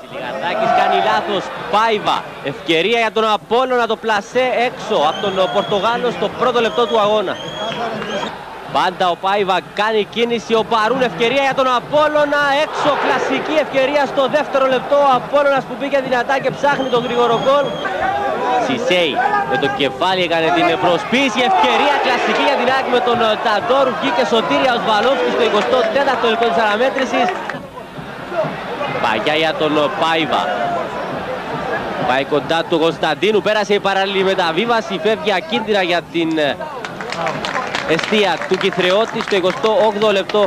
Σιλιγαρδάκης κάνει λάθος, Πάιβα, ευκαιρία για τον Απόλλωνα, το πλασέ έξω από τον Πορτογάλο στο πρώτο λεπτό του αγώνα. Πάντα ο Πάιβα κάνει κίνηση, ο Παρούν, ευκαιρία για τον Απόλλωνα, έξω, κλασική ευκαιρία στο δεύτερο λεπτό, ο Απόλλωνας που μπήκε δυνατά και ψάχνει τον γρήγορο γκολ. Σισέι με το κεφάλι έκανε την προσποίηση, ευκαιρία κλασική για την ΑΕΚ με τον Ταντόρου, βγήκε σωτήρια ο Σβαλόφσκι στο 24ο λεπτό της αναμέτρησης. Παγιά για τον Πάιβα. Πάει κοντά του Κωνσταντίνου, πέρασε η παράλληλη μεταβίβαση, φεύγει ακίνδυνα για την εστία του Κυθρεώτη στο 28ο λεπτό.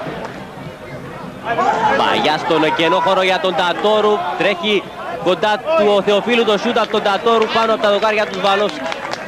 Παγιά στον κενό χώρο για τον Τατόρου, τρέχει κοντά του ο Θεοφίλου το σούτ από τον Τατόρου πάνω από τα δοκάρια του Σβαλόφσκι.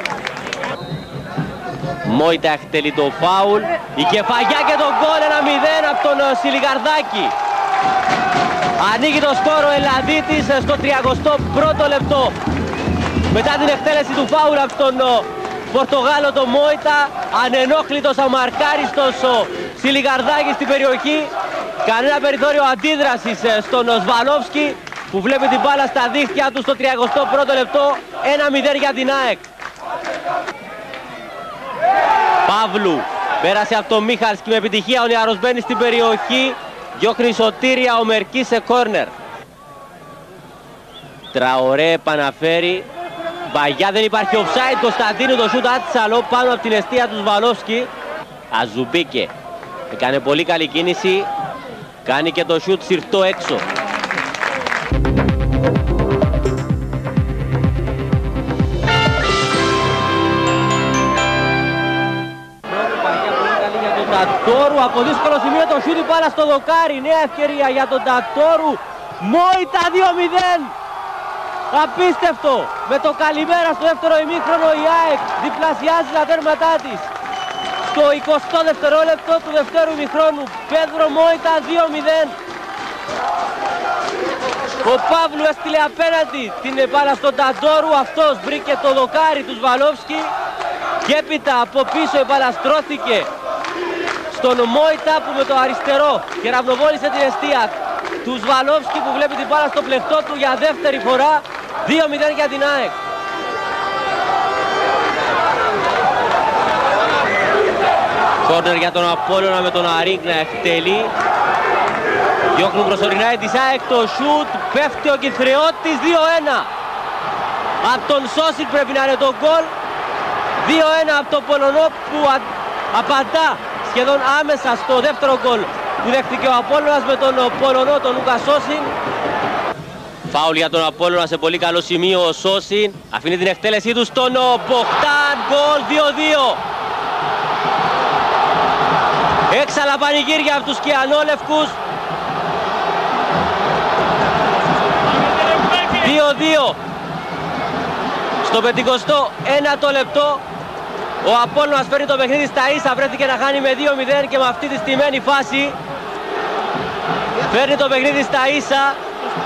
Μόιτα εκτελεί το φάουλ, η κεφαγιά και το γκολ, 1-0 από τον Σιλιγαρδάκη. Ανοίγει το σκόρο Ελλαδίτης στο 31ο λεπτό. Μετά την εκτέλεση του φάουλ από τον Πορτογάλο το Μόιτα, ανενόχλητος, αμαρκάριστος ο Σιλιγαρδάκης στην περιοχή. Κανένα περιθώριο αντίδρασης στον Σβαλόφσκι που βλέπει την μπάλα στα δίχτυα του στο 31ο λεπτό. 1-0 για την ΑΕΚ. Παύλου πέρασε από τον Μίχαλσκι με επιτυχία, ο νεαρός μπαίνει στην περιοχή. Διώχνει σωτήρια ο Μερκής σε κόρνερ. Τραωρέ επαναφέρει. Μπαγιά, δεν υπάρχει offside. Κωνσταντίνου το σούτ άτσαλο πάνω από την εστία του Σβαλόφσκι. Αζουμπίκε έκανε πολύ καλή κίνηση. Κάνει και το σούτ συρτό έξω. Τατόρου από δύσκολο σημείο το σούτ, πάλα στο δοκάρι, νέα ευκαιρία για τον Τατόρου. Μόιτα 2-0. Απίστευτο. Με το καλημέρα στο δεύτερο ημίχρονο η ΑΕΚ διπλασιάζει τα τέρματά της. Στο 22ο λεπτό του δεύτερου ημιχρόνου Πέδρο Μόιτα 2-0. Ο Παύλου έστειλε απέναντι την μπάλα στον Τατόρου, αυτός βρήκε το δοκάρι του Σβαλόφσκι και έπειτα από πίσω η μπάλα στρώθηκε στον Μόιτα που με το αριστερό κεραυνοβόλησε την εστία του Σβαλόφσκι που βλέπει την μπάλα στο πλεκτό του για δεύτερη φορά. 2-0 για την ΑΕΚ. Κόρνερ για τον Απόλλωνα με τον Αρίγκ να εκτελεί. Διώχνουν προσωρινά της ΑΕΚ το σούτ, πέφτει ο Κυθρεώτης, 2-1. Από τον Σόσιν πρέπει να είναι το γκολ. 2-1 από τον Πολωνό που απαντά σχεδόν άμεσα στο δεύτερο γκολ που δέχτηκε ο Απόλλωνας με τον Πολωνό, τον Λούκα Σόσιν. Φάουλ για τον Απόλλωνα σε πολύ καλό σημείο ο Σόσιν. Αφήνει την εκτέλεσή του στον Μποχτάν, γκολ 2-2. Έξαλα πανηγύρια από τους Κιανόλευκους. 2-2. Στο 51ο λεπτό ο Απόλλωνας φέρνει το παιχνίδι στα ίσα, βρέθηκε να χάνει με 2-0 και με αυτή τη στημένη φάση φέρνει το παιχνίδι στα ίσα.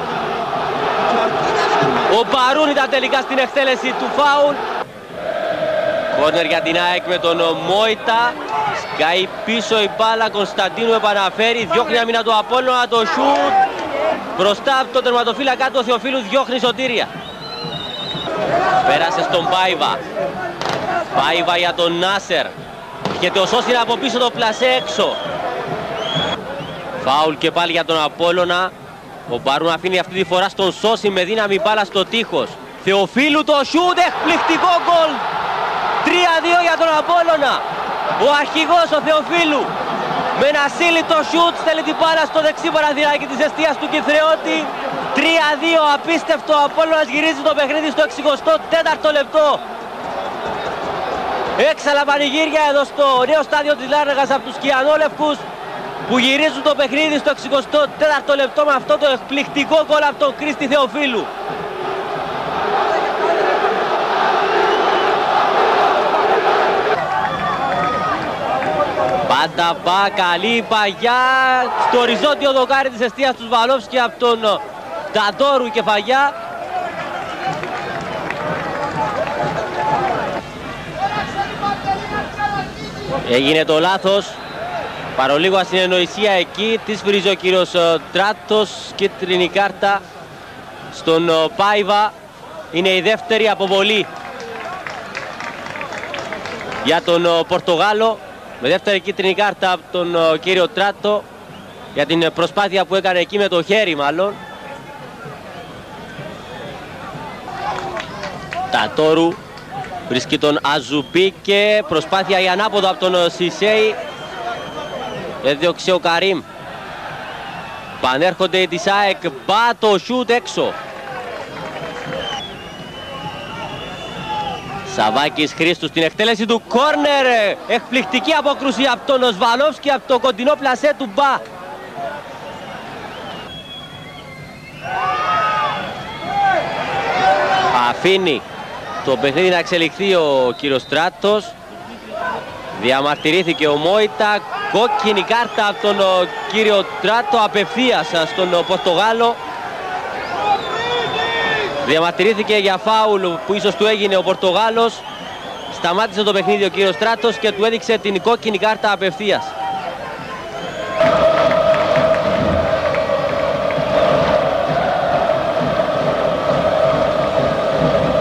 Ο Παρούν ήταν τελικά στην εκτέλεση του φάουλ. Κόρνερ για την ΑΕΚ με τον Μόιτα. Σκάει πίσω η μπάλα, Κωνσταντίνου επαναφέρει, διώχνει άμυνα του Απόλλωνα, το σούτ μπροστά από τον τερματοφύλακα του Θεοφίλου, διώχνει σωτήρια. Πέρασε στον Πάιβα. Πάιβα για τον Νάσερ. Έρχεται ο Σόσιν από πίσω, το πλασέ έξω. Φάουλ και πάλι για τον Απόλλωνα. Ο Μπαρούν αφήνει αυτή τη φορά στον Σόσιν με δύναμη μπάλα στο τείχος. Θεοφίλου το σούτ, εκπληκτικό γκολ. 3-2 για τον Απόλλωνα. Ο αρχηγός ο Θεοφίλου με ένα σύλλητο σούτ στέλνει την μπάλα στο δεξί παραθυράκι της εστίας του Κυθρεώτη. 3-2, απίστευτο. Ο Απόλλωνας γυρίζει το παιχνίδι στο 64ο λεπτό. Έξαλα πανηγύρια εδώ στο νέο στάδιο της Λάρνακας από τους Κιανόλευκους που γυρίζουν το παιχνίδι στο 64ο λεπτό με αυτό το εκπληκτικό γκολ από τον Κρίστη Θεοφίλου. Πάντα καλή παγιά στο οριζόντιο δοκάρι της εστίας του Σβαλόφσκι από τον Ταντόρου, κεφαγιά. Έγινε το λάθος, παρολίγο ασυνεννοησία εκεί, τη σφυρίζει ο κύριος Τράτος, κίτρινη κάρτα στον Πάιβα. Είναι η δεύτερη αποβολή για τον Πορτογάλο, με δεύτερη κίτρινη κάρτα από τον κύριο Τράτο για την προσπάθεια που έκανε εκεί με το χέρι μάλλον. Τατόρου βρίσκει τον Αζουπί και προσπάθεια η ανάποδα από τον Σισέη. Έδιωξε ο Καρίμ. Πανέρχονται οι της ΑΕΚ. Μπα το σούτ έξω. Σαβάκης Χρήστου στην εκτέλεση του κόρνερ. Εκπληκτική απόκρουση από τον Οσβανόφσκι από το κοντινό πλασέ του Μπα. Αφήνει το παιχνίδι να εξελιχθεί ο κύριος Στράτος. Διαμαρτυρήθηκε ο Μόιτα. Κόκκινη κάρτα από τον κύριο Τράτο απευθείας στον Πορτογάλο. Διαμαρτυρήθηκε για φάουλ που ίσως του έγινε ο Πορτογάλος. Σταμάτησε το παιχνίδι ο κύριος Στράτος και του έδειξε την κόκκινη κάρτα απευθείας.